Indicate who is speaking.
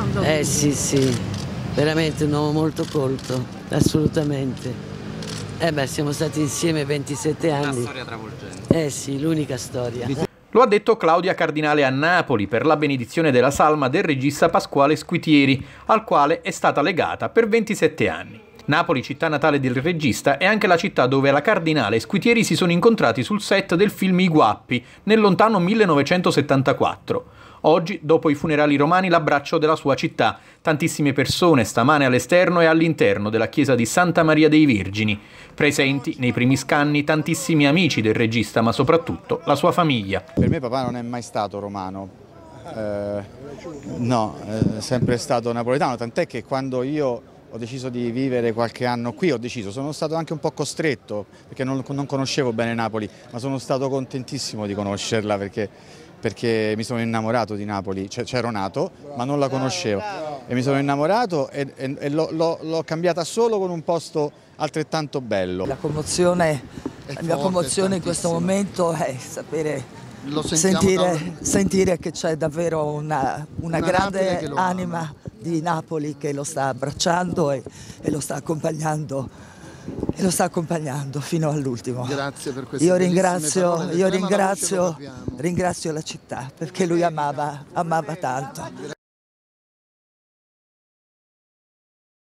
Speaker 1: abbracciando.
Speaker 2: Sì, sì, veramente un uomo molto colto, assolutamente. Siamo stati insieme 27 anni.
Speaker 3: Una storia travolgente.
Speaker 2: Sì, l'unica storia.
Speaker 4: Lo ha detto Claudia Cardinale a Napoli per la benedizione della salma del regista Pasquale Squitieri, al quale è stata legata per 27 anni. Napoli, città natale del regista, è anche la città dove la Cardinale e Squitieri si sono incontrati sul set del film I Guappi, nel lontano 1974. Oggi, dopo i funerali romani, l'abbraccio della sua città. Tantissime persone stamane all'esterno e all'interno della chiesa di Santa Maria dei Vergini. Presenti nei primi scanni tantissimi amici del regista, ma soprattutto la sua famiglia.
Speaker 5: Per me papà non è mai stato romano, no, è sempre stato napoletano, tant'è che quando io ho deciso di vivere qualche anno qui, sono stato anche un po' costretto, perché non conoscevo bene Napoli, ma sono stato contentissimo di conoscerla perché mi sono innamorato di Napoli, c'ero nato ma non la conoscevo e mi sono innamorato e l'ho cambiata solo con un posto altrettanto bello.
Speaker 6: La commozione in questo momento è sentire che c'è davvero una grande anima di Napoli che lo sta abbracciando e lo sta accompagnando. E lo sta accompagnando fino all'ultimo.
Speaker 1: Grazie per queste
Speaker 6: ringrazio la città perché lui amava tanto.